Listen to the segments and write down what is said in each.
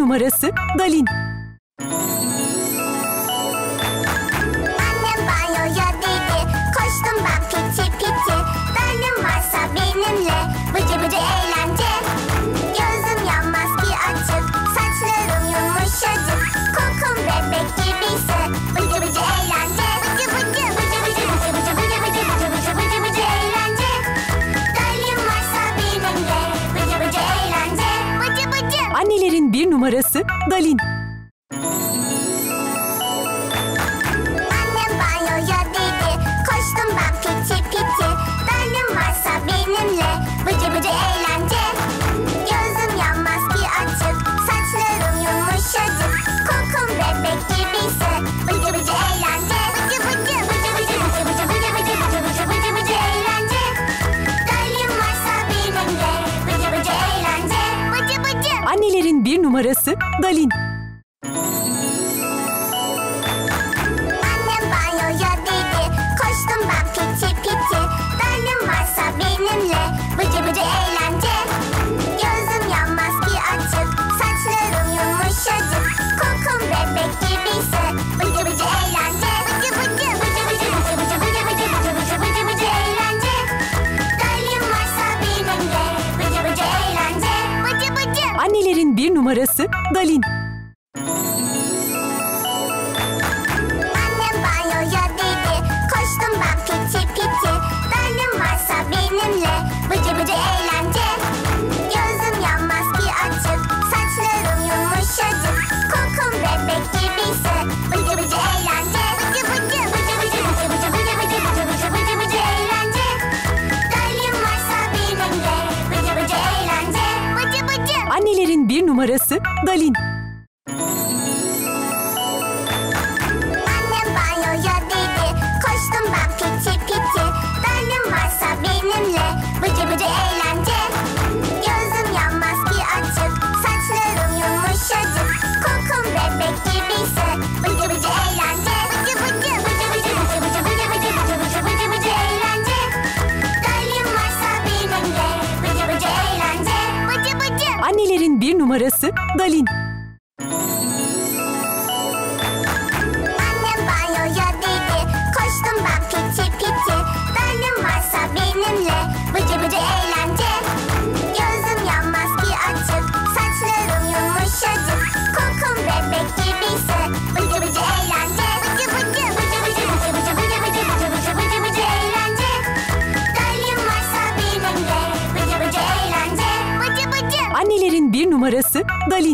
numarası Dalin. Annem banyoya dedi, koştum ben piti piti. Dalin varsa benimle, bıcı bıcı eğlence. Gözüm yanmaz ki açık, saçlarım yumuşacık. Kokum bebek gibiyse, bıcı bıcı eğlence. Bıcı bıcı bıcı bıcı bıcı bıcı bıcı bıcı bıcı bıcı bıcı bıcı eğlence. Dalin varsa benimle, bıcı bıcı eğlence. Bıcı bıcı. Annelerin bir numarası Dalin. Annem banyoya dedi, koştum ben piti piti. Dalin varsa benimle, bıcı bıcı eğlence. Gözüm yanmaz ki açık, saçlarım yumuşacık. Kokum bebek gibiyse, bıcı bıcı eğlence. Bıcı bıcı bıcı bıcı bıcı bıcı bıcı bıcı bıcı bıcı bıcı bıcı eğlence. Dalin varsa benimle, bıcı bıcı eğlence. Bıcı bıcı. Annelerin bir numarası Dalin. Annem banyoya dedi, koştum ben piti piti. Dalin varsa benimle, bıcı bıcı eğlence. Gözüm yanmaz ki açık, saçlarım yumuşacık. Kokum bebek gibiyse, bıcı bıcı eğlence. Bıcı bıcı bıcı bıcı bıcı bıcı bıcı bıcı bıcı bıcı bıcı bıcı eğlence. Dalin varsa benimle, bıcı bıcı eğlence. Bıcı bıcı. Annelerin bir numarası Dalin. Annem banyoya dedi, koştum ben piti piti. Dalin varsa benimle, bıcı bıcı eğlence. Gözüm yanmaz ki açık, saçlarım yumuşacık. Kokum bebek gibiyse, bıcı bıcı eğlence. Bıcı bıcı bıcı bıcı bıcı bıcı bıcı bıcı bıcı bıcı bıcı bıcı eğlence. Dalin varsa benimle, bıcı bıcı eğlence. Bıcı bıcı. Annelerin bir numarası Dalin. Annem banyoya dedi, koştum ben piti piti. Dalin varsa benimle, bıcı bıcı eğlence. Gözüm yanmaz ki açık, saçlarım yumuşacık. Kokum bebek gibiyse, bıcı bıcı eğlence. Bıcı bıcı bıcı bıcı bıcı bıcı bıcı bıcı bıcı bıcı bıcı bıcı eğlence. Dalin varsa benimle, bıcı bıcı eğlence. Bıcı bıcı. Annelerin bir numarası Dalin. Annem banyoya dedi, koştum ben piti piti. Dalin varsa benimle, bıcı bıcı eğlence. Gözüm yanmaz ki açık, saçlarım yumuşacık. Kokum bebek gibiyse, bıcı bıcı eğlence. Bıcı bıcı bıcı bıcı bıcı bıcı bıcı bıcı bıcı bıcı bıcı bıcı eğlence. Dalin varsa benimle, bıcı bıcı eğlence. Bıcı bıcı. Annelerin bir numarası Dalin.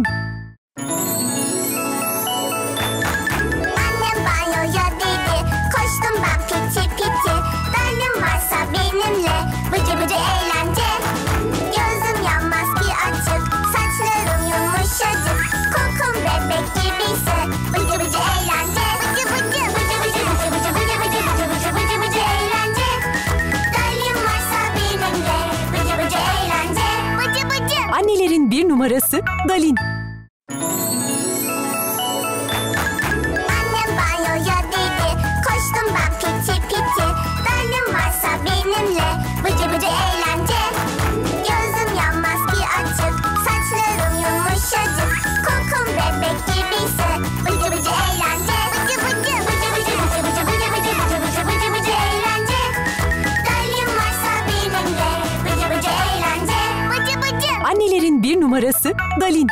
Annem banyoya dedi, koştum ben piti piti. Dalin varsa benimle, bıcı bıcı eğlence. Gözüm yanmaz ki açık, saçlarım yumuşacık. Kokum bebek gibiyse, bıcı bıcı eğlence. Bıcı bıcı bıcı bıcı bıcı bıcı bıcı bıcı bıcı bıcı bıcı bıcı eğlence. Dalin varsa benimle, bıcı bıcı eğlence. Bıcı bıcı. Annelerin bir numarası Dalin. Annem banyoya dedi, koştum ben piti piti. Dalin varsa benimle, bıcı bıcı eğlence. Gözüm yanmaz ki açık, saçlarım yumuşacık. Kokum bebek gibiyse, bıcı bıcı eğlence. Bıcı bıcı bıcı bıcı bıcı bıcı bıcı bıcı bıcı bıcı bıcı bıcı eğlence. Dalin varsa benimle, bıcı bıcı eğlence. Bıcı bıcı. Annelerin bir numarası Dalin.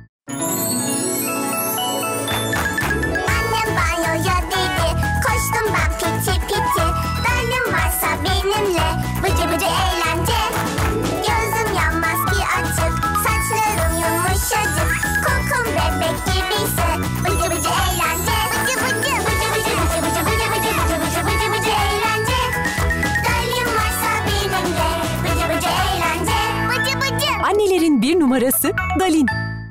Annem banyoya dedi, koştum ben piti piti. Dalin varsa benimle, bıcı bıcı eğlence. Gözüm yanmaz ki açık, saçlarım yumuşacık. Kokum bebek gibiyse, bıcı bıcı eğlence. Bıcı bıcı bıcı bıcı bıcı bıcı bıcı bıcı bıcı bıcı bıcı bıcı eğlence. Dalin varsa benimle, bıcı bıcı eğlence. Bıcı bıcı. Annelerin bir numarası Dalin.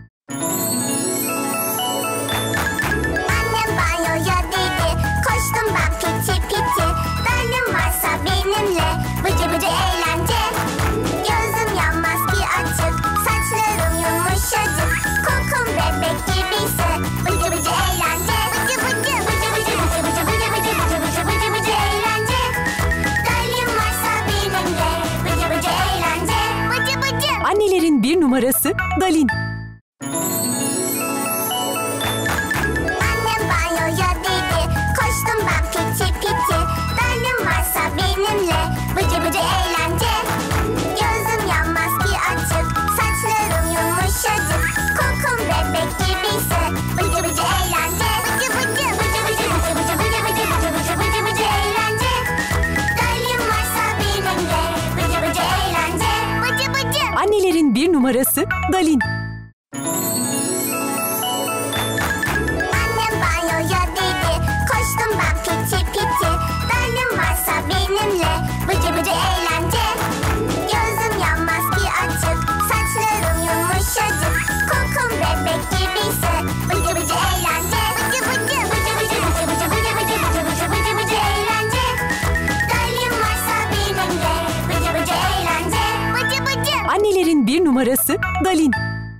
Annem banyoya dedi, koştum ben piti piti. Dalin varsa benimle, bıcı bıcı eğlence. Gözüm yanmaz ki açık, saçlarım yumuşacık. Kokum bebek gibiyse, bıcı bıcı eğlence. Bıcı bıcı bıcı bıcı bıcı bıcı bıcı bıcı bıcı bıcı bıcı bıcı eğlence. Dalin varsa benimle, bıcı bıcı eğlence. Bıcı bıcı. Annelerin bir numarası Dalin. numarası Dalin. Annem banyoya dedi, koştum ben piti piti. Benim varsa benimle, bıcı bıcı eğlence. Gözüm yanmaz ki açık, saçlarım yumuşacık. Kokum bebek gibiyse, bıcı bıcı eğlence. Bıcı bıcı bıcı bıcı bıcı bıcı bıcı bıcı bıcı bıcı bıcı bıcı eğlence. Dalin varsa benimle, bıcı bıcı eğlence. Bıcı bıcı. Annelerin bir numarası Dalin.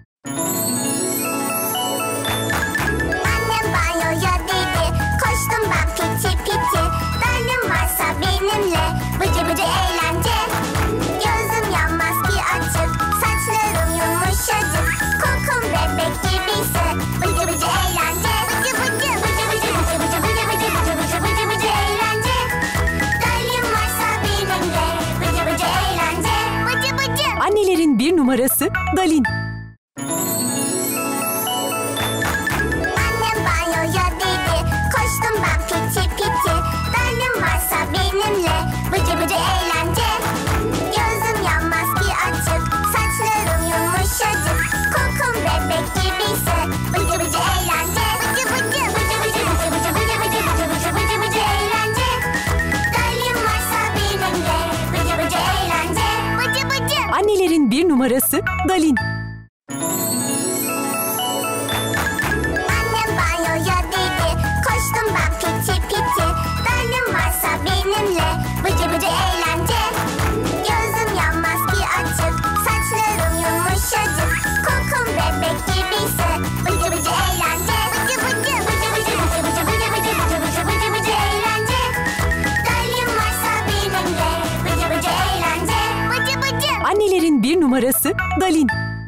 Annem banyoya dedi, koştum ben piti piti. Benim varsa benimle, bıcı bıcı eğlence. Gözüm yanmaz ki açık, saçlarım yumuşacık. Kokum bebek gibiyse, bıcı bıcı eğlence. Bıcı bıcı bıcı bıcı bıcı bıcı bıcı bıcı bıcı bıcı bıcı bıcı eğlence. Dalin varsa benimle, bıcı bıcı eğlence. Bıcı bıcı. Annelerin bir numarası Dalin. Annem banyoya dedi, koştum ben piti piti. Benim varsa benimle, bıcı bıcı eğlence. Gözüm yanmaz ki açık, saçlarım yumuşacık. Kokum bebek gibiyse, bıcı bıcı eğlence. Bıcı bıcı bıcı bıcı bıcı bıcı bıcı bıcı bıcı bıcı bıcı bıcı eğlence. Dalin varsa benimle, bıcı bıcı eğlence. Bıcı bıcı. Annelerin bir numarası Dalin. Annem banyoya dedi, koştum ben piti piti. Benim varsa benimle, bıcı bıcı eğlence. Gözüm yanmaz ki açık, saçlarım yumuşacık. Kokum bebek gibiyse, bıcı bıcı eğlence. Bıcı bıcı bıcı bıcı bıcı bıcı bıcı bıcı bıcı bıcı bıcı bıcı eğlence. Dalin varsa benimle, bıcı bıcı eğlence. Bıcı bıcı. Annelerin bir numarası Dalin.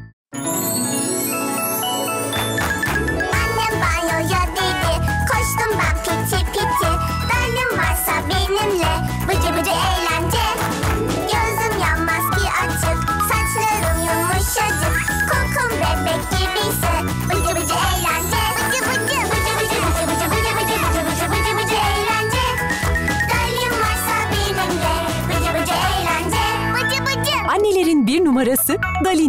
Annem banyoya dedi, koştum ben piti piti. Benim varsa benimle, bıcı bıcı eğlence. Gözüm yanmaz ki açık, saçlarım yumuşacık. Kokum bebek gibiyse, bıcı bıcı eğlence. Bıcı bıcı bıcı bıcı bıcı bıcı bıcı bıcı bıcı bıcı bıcı bıcı eğlence. Dalin varsa benimle, bıcı bıcı eğlence. Bıcı bıcı. Annelerin bir numarası Dalin.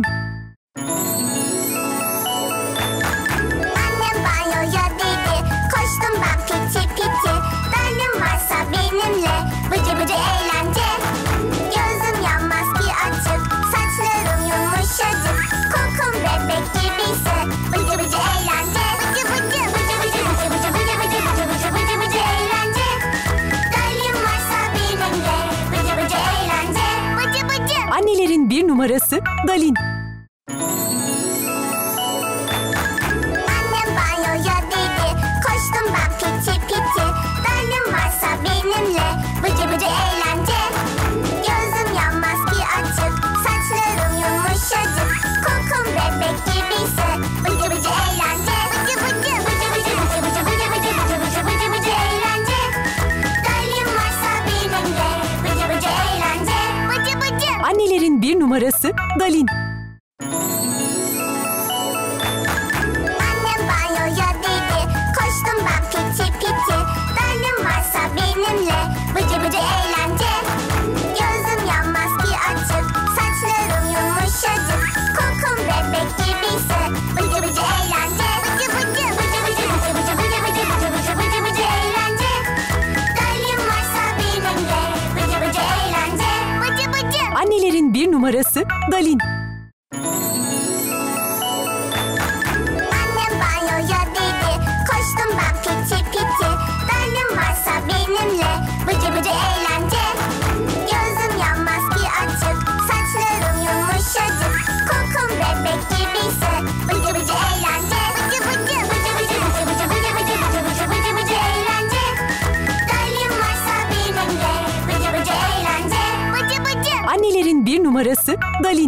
Annem banyoya dedi, koştum ben piti piti. Benim varsa benimle, bıcı bıcı eğlence. Gözüm yanmaz ki açık, saçlarım yumuşacık. Kokum bebek gibiyse, bıcı bıcı eğlence. Bıcı bıcı bıcı bıcı bıcı bıcı bıcı bıcı bıcı bıcı bıcı bıcı eğlence. Dalin varsa benimle, bıcı bıcı eğlence. Bıcı bıcı. Annelerin bir numarası Dalin. Annem banyoya dedi, koştum ben piti piti. Benim varsa benimle, bıcı bıcı eğlence. Gözüm yanmaz ki açık, saçlarım yumuşacık. Kokum bebek gibiyse, bıcı bıcı eğlence. Bıcı bıcı bıcı bıcı bıcı bıcı bıcı bıcı bıcı bıcı bıcı bıcı eğlence. Dalin varsa benimle, bıcı bıcı eğlence. Bıcı bıcı. Annelerin bir numarası Dalin. Annem banyoya dedi, koştum ben piti piti. Benim varsa benimle, bıcı bıcı eğlence. Gözüm yanmaz ki açık, saçlarım yumuşacık. Kokum bebek gibiyse, bıcı bıcı eğlence. Bıcı bıcı bıcı bıcı bıcı bıcı bıcı bıcı bıcı bıcı bıcı bıcı eğlence. Dalin varsa benimle, bıcı bıcı eğlence. Bıcı bıcı. Annelerin bir numarası Dalin. Annem banyoya dedi, koştum ben piti piti. Benim varsa benimle, bıcı bıcı eğlence. Gözüm yanmaz ki açık, saçlarım yumuşacık. Kokum bebek gibiyse, bıcı bıcı eğlence. Bıcı bıcı bıcı bıcı bıcı bıcı bıcı bıcı bıcı bıcı bıcı bıcı eğlence. Dalin varsa benimle, bıcı bıcı eğlence. Bıcı bıcı. Annelerin bir numarası Dalin.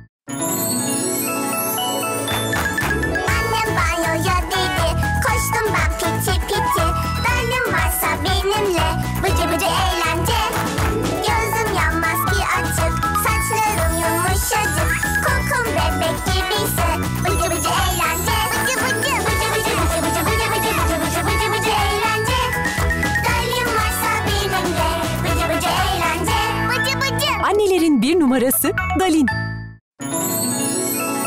Annem banyoya dedi, koştum ben piti piti. Benim varsa benimle, bıcı bıcı eğlence. Gözüm yanmaz ki açık, saçlarım yumuşacık. Kokum bebek gibiyse, bıcı bıcı eğlence. Bıcı bıcı bıcı bıcı bıcı bıcı bıcı bıcı bıcı bıcı bıcı bıcı eğlence. Dalin varsa benimle, bıcı bıcı eğlence. Bıcı bıcı. Annelerin bir numarası Dalin.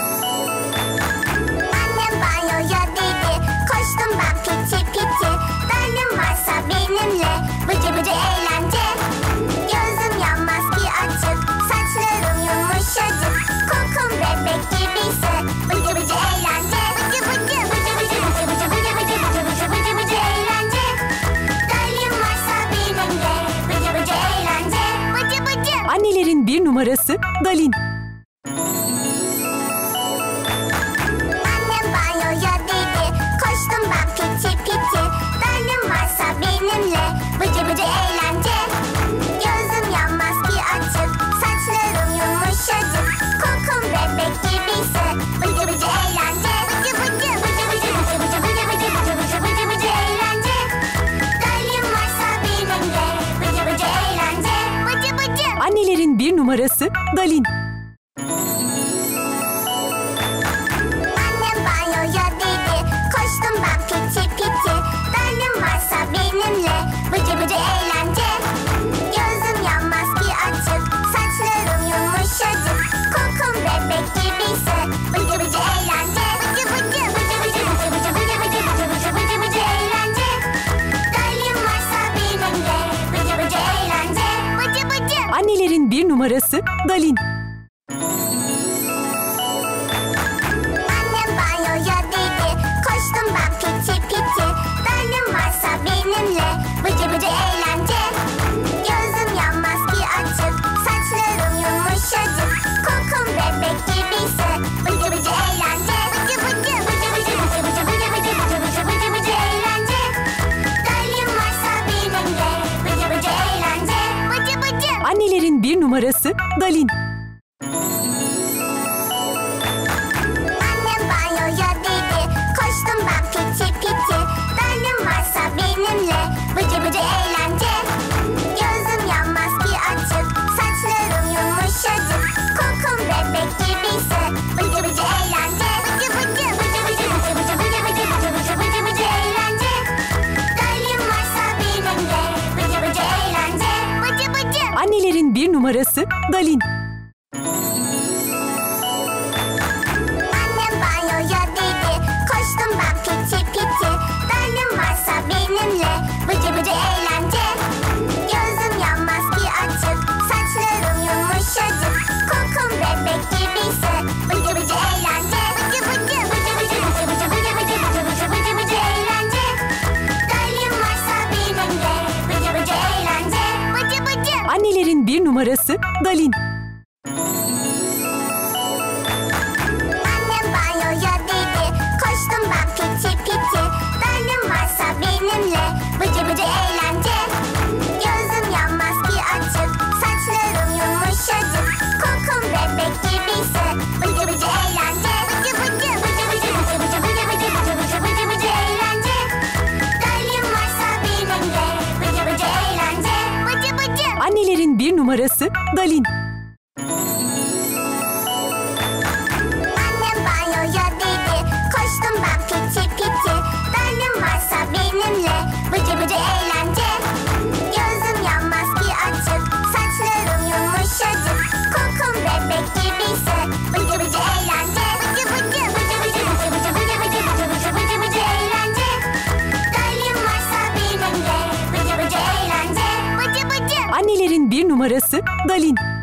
numarası Dalin. Annem banyoya dedi, koştum ben piti piti. Dalin varsa benimle, bıcı bıcı eğlence. Gözüm yanmaz ki açık, saçlarım yumuşacık. Kokum bebek gibiyse, bıcı bıcı eğlence. Bıcı bıcı bıcı bıcı bıcı bıcı bıcı bıcı bıcı bıcı bıcı bıcı eğlence. Dalin varsa benimle, bıcı bıcı eğlence. Bıcı bıcı. Annelerin bir numarası Dalin. Annem banyoya dedi, koştum ben piti piti. Dalin varsa benimle, bıcı bıcı eğlence. Gözüm yanmaz ki açık, saçlarım yumuşacık. Kokum bebek gibiyse, bıcı bıcı eğlence. Bıcı bıcı bıcı bıcı bıcı bıcı bıcı bıcı bıcı bıcı bıcı bıcı eğlence. Dalin varsa benimle, bıcı bıcı eğlence. Bıcı bıcı. Annelerin bir numarası Dalin. Annem banyoya dedi, koştum ben piti piti. Dalin varsa benimle, bıcı bıcı eğlence. Gözüm yanmaz ki açık, saçlarım yumuşacık. Kokum bebek gibiyse, bıcı bıcı eğlence. Bıcı bıcı bıcı bıcı bıcı bıcı bıcı bıcı bıcı bıcı bıcı bıcı eğlence. Dalin varsa benimle, bıcı bıcı eğlence. Bıcı bıcı. Annelerin bir numarası Dalin. Annem banyoya dedi, koştum ben piti piti. Dalin varsa benimle, bıcı bıcı eğlence. Gözüm yanmaz ki açık, saçlarım yumuşacık. Kokum bebek gibiyse, bıcı bıcı eğlence. Bıcı bıcı bıcı bıcı bıcı bıcı bıcı bıcı bıcı bıcı bıcı bıcı eğlence. Dalin varsa benimle, bıcı bıcı eğlence. Bıcı bıcı. Annelerin bir numarası Dalin. Annem banyoya dedi, koştum ben piti piti. Dalin varsa benimle, bıcı bıcı eğlence. Gözüm yanmaz ki açık, saçlarım yumuşacık. Kokum bebek gibiyse, bıcı bıcı eğlence. Bıcı bıcı bıcı bıcı bıcı bıcı bıcı bıcı bıcı bıcı bıcı bıcı eğlence. Dalin varsa benimle, bıcı bıcı eğlence. Bıcı bıcı. Annelerin bir numarası Dalin. Annem banyoya dedi, koştum ben piti piti. Dalin varsa benimle, bıcı bıcı eğlence. Gözüm yanmaz ki açık, saçlarım yumuşacık. Kokum bebek gibiyse, bıcı bıcı eğlence. Bıcı bıcı bıcı bıcı bıcı bıcı bıcı bıcı bıcı bıcı bıcı bıcı eğlence. Dalin varsa benimle, bıcı bıcı eğlence. Bıcı bıcı. Annelerin bir numarası Dalin. Annem banyoya dedi, koştum ben piti piti. Dalin varsa benimle, bıcı bıcı eğlence. Gözüm yanmaz ki açık, saçlarım yumuşacık. Kokum bebek gibiyse, bıcı bıcı eğlence. Bıcı bıcı bıcı bıcı bıcı bıcı bıcı bıcı bıcı bıcı bıcı bıcı eğlence. Dalin varsa benimle, bıcı bıcı eğlence. Bıcı bıcı. Annelerin bir numarası Dalin.